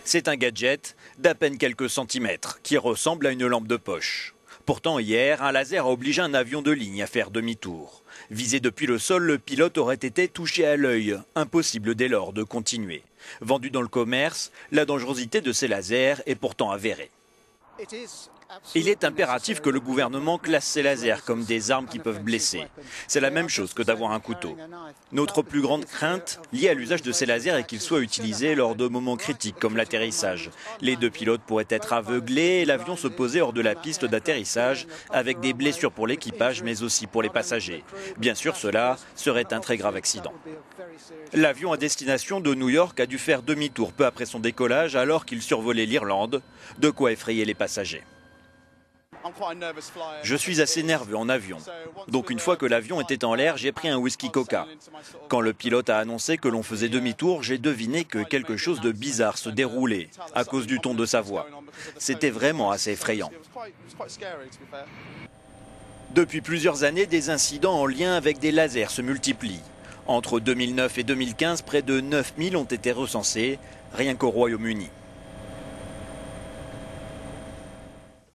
C'est un gadget d'à peine quelques centimètres qui ressemble à une lampe de poche. Pourtant hier, un laser a obligé un avion de ligne à faire demi-tour. Visé depuis le sol, le pilote aurait été touché à l'œil. Impossible dès lors de continuer. Vendu dans le commerce, la dangerosité de ces lasers est pourtant avérée. Il est impératif que le gouvernement classe ces lasers comme des armes qui peuvent blesser. C'est la même chose que d'avoir un couteau. Notre plus grande crainte liée à l'usage de ces lasers est qu'ils soient utilisés lors de moments critiques comme l'atterrissage. Les deux pilotes pourraient être aveuglés et l'avion se poser hors de la piste d'atterrissage avec des blessures pour l'équipage mais aussi pour les passagers. Bien sûr, cela serait un très grave accident. L'avion à destination de New York a dû faire demi-tour peu après son décollage alors qu'il survolait l'Irlande, de quoi effrayer les passagers. Je suis assez nerveux en avion. Donc une fois que l'avion était en l'air, j'ai pris un whisky coca. Quand le pilote a annoncé que l'on faisait demi-tour, j'ai deviné que quelque chose de bizarre se déroulait à cause du ton de sa voix. C'était vraiment assez effrayant. Depuis plusieurs années, des incidents en lien avec des lasers se multiplient. Entre 2009 et 2015, près de 9000 ont été recensés, rien qu'au Royaume-Uni.